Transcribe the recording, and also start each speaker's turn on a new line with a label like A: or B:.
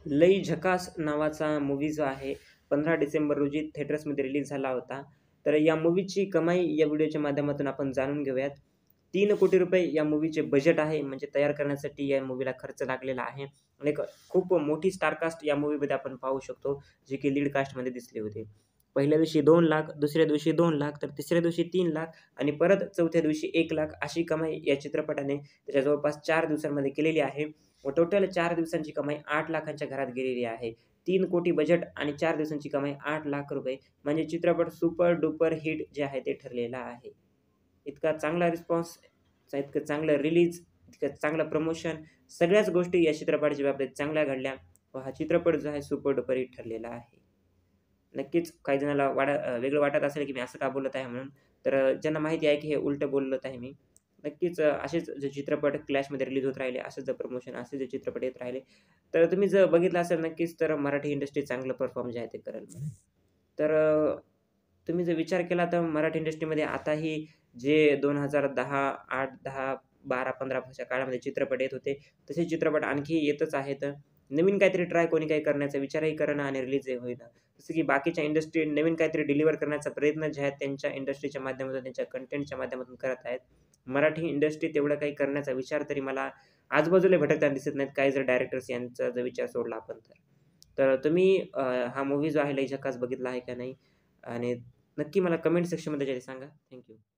A: लई झकास नावाचा मूव्ही जो आहे 15 डिसेंबर रोजी थिएटर्समध्ये रिलीज झाला होता. तर या मूव्हीची कमाई या व्हिडिओच्या माध्यमातून आपण जाणून घेऊयात. 3 कोटी रुपये या मूव्हीचे बजेट आहे, म्हणजे तयार करण्यासाठी या मूव्हीला खर्च लागलेला आहे. आणि एक खूप मोठी स्टार कास्ट या मूव्हीमध्ये आपण पाहू शकतो, जी की लीड कास्टमध्ये दिसले होते. पहिल्या दिवशी 2,00,000, दुसऱ्या दिवशी 2,00,000, तर तिसऱ्या दिवशी 3,00,000 आणि परत चौथ्या दिवशी 1,00,000 अशी कमाई या चित्रपटाने त्याच्या जवळपास 4 दिवसांमध्ये केलेली आहे. व टोटल 4 दिवसांची कमाई 8,00,000च्या घरात गेलेली आहे. 3 कोटी बजेट आणि 4 दिवसांची कमाई ₹8,00,000 म्हणजे चित्रपट सुपर डुपर हिट जे आहे ते ठरलेला आहे. इतका चांगला रिस्पॉन्स, इतकं चांगलं रिलीज, इतकं चांगलं प्रमोशन, सगळ्याच गोष्टी या चित्रपटाच्या बाबतीत चांगल्या घडल्या व हा चित्रपट जो आहे सुपर डुपर हिट ठरलेला आहे. नक्कीच काही जणाला वेगळं वाटत असेल, की मी असं का बोलत आहे म्हणून. तर ज्यांना माहिती आहे, की हे उलटं बोलत आहे मी. नक्कीच असेच जे चित्रपट क्लॅशमध्ये रिलीज होत राहिले, असंच जर प्रमोशन, असे जे चित्रपट येत राहिले, तर तुम्ही जर बघितलं असेल नक्कीच, तर मराठी इंडस्ट्री चांगलं परफॉर्म जे आहे ते करेल म्हणून. तर तुम्ही जर विचार केला तर मराठी इंडस्ट्रीमध्ये आताही जे 2010, 8, 10, 12, 15च्या काळामध्ये चित्रपट येत होते, तसे चित्रपट आणखी येतच आहेत. नवीन काहीतरी ट्राय कोणी काही करण्याचा विचारही करेना आणि रिलीजही होईना. जसं की बाकीच्या इंडस्ट्री नवीन काहीतरी डिलिव्हर करण्याचा प्रयत्न जे आहेत त्यांच्या इंडस्ट्रीच्या माध्यमातून, त्यांच्या कंटेंटच्या माध्यमातून करत आहेत. मराठी इंडस्ट्री तेवढं काही करण्याचा विचार तरी मला आजूबाजूला भटकताना दिसत नाहीत, काही जर डायरेक्टर्स यांचा जर विचार सोडला आपण तर. तर तुम्ही हा मूव्ही जो आहे लई झकास बघितला आहे का नाही? आणि नक्की मला कमेंट सेक्शनमध्ये सांगा. Thank you.